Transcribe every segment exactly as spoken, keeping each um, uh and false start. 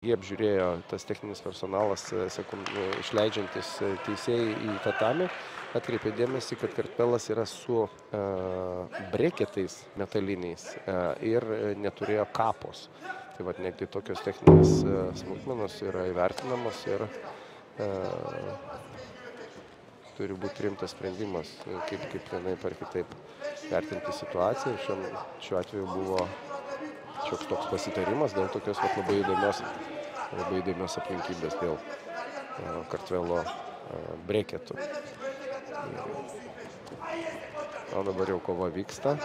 Jie apžiūrėjo tas techninis personalas, sekund, išleidžiantis teisėjai į tatamį, atkreipė dėmesį, kad kartvelas yra su uh, breketais metaliniais uh, ir neturėjo kapos. Tai vat netgi tokios techninės uh, smulkmenos yra įvertinamos ir uh, turi būti rimtas sprendimas, kaip, kaip vienaip ar kitaip vertinti situaciją. Šiuo, šiuo atveju buvo šioks toks pasitarimas dėl tokios vat, labai įdomios, labai įdomios aplinkybės dėl uh, kartvelo uh, breketų. O dabar jau kova vyksta.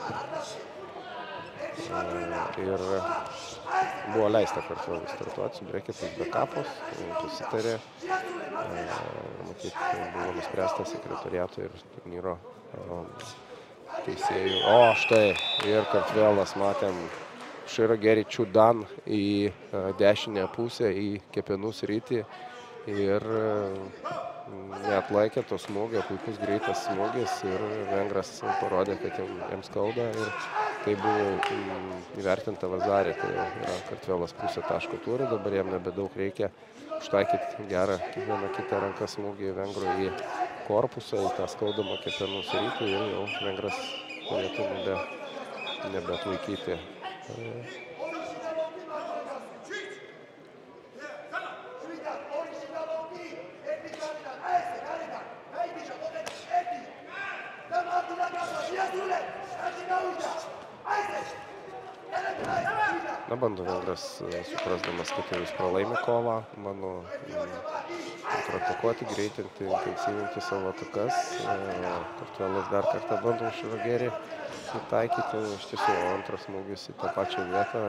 Uh, ir buvo leista kartvelui startuoti su breketais be kapos, pasitarė. Uh, matyt, buvo nuspręsta sekretoriato ir turnyro uh, teisėjų. O štai, ir kartvelas matėm Širogeri Čiudan į dešinę pusę, į kepenų sritį ir neatlaikė to smūgio, puikus greitas smūgis ir vengras parodė, kad jam skauda ir tai buvo įvertinta Vazarė, tai yra kartvelas pusę taško turi, dabar jam nebedaug reikia užtaikyti gerą kiekvieną kitą ranką smūgį vengrų į korpusą, į tą skaudamą kepenų sritį ir jau vengras turėtų nebe, nebeatlaikyti. Na, bando vengras, suprasdamas, kad jau jis pralaimi kovą, mano kontratakuoti, greitinti, intensyvinti savo atakas. Kartvelas dar kartą bando Širogerį įtaikyti, iš tiesų antras smūgis į tą pačią vietą.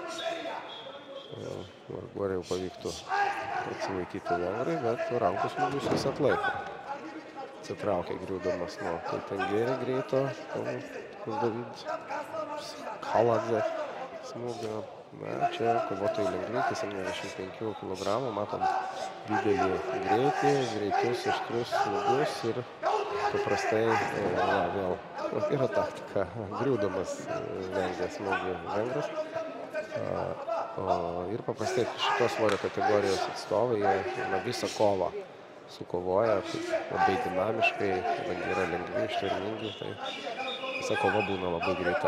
Vargu ar jau pavyktų atsilaikyti vengrai, bet rankų smūgius jis atlaiko. Atsitraukia griūdamas nuo Kaitangeri greito, David Haladze smūgio. Na, čia kovotojai lengvi, septyniasdešimt penkių kilogramų, matom didelį greitį, greitus, aštrius smūgius ir paprastai, na, vėl yra taktika, griūdamas vengia smūgį vengras. O, ir paprastai šitos svorio kategorijos atstovai, jie na, visą kovą sukovoja, labai dinamiškai, kadangi yra lengvi, ištvermingi, tai visa kova būna labai greita.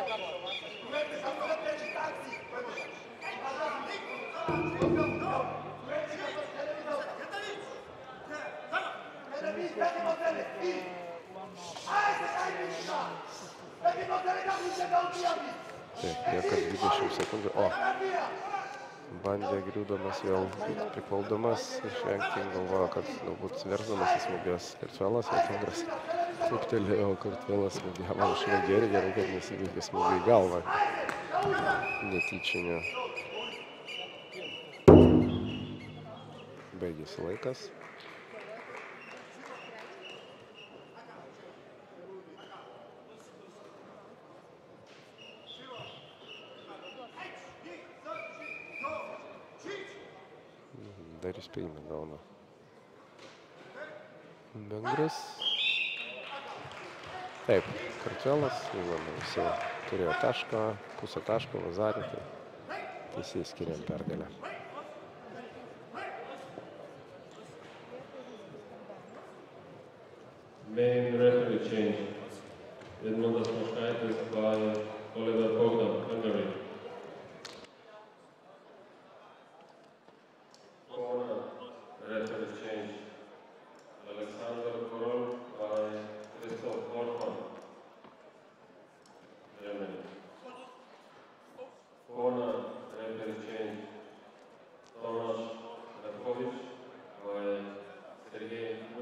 Taip, lieka dvidešimt sekundžių. O, bandė griūdamas vėl prikoldamas, išvengti, galvojo, kad galbūt versdamas įsmūgės kartvelas, o vengras truptelėjo kartvelas smūgiavo Širogerį, gerai, kad nesivykė smūgį į galvą netyčinio. Baigėsi laikas. Dar įspėjimą gauna vengras. Taip, kartvelas, visi turėjo tašką, pusę taško, Vazarį, tai teisėjai skiriam pergalę. Main referee change. Edmundas Moškaitis by Oliver Bogdan, Hungary. Corner referee change.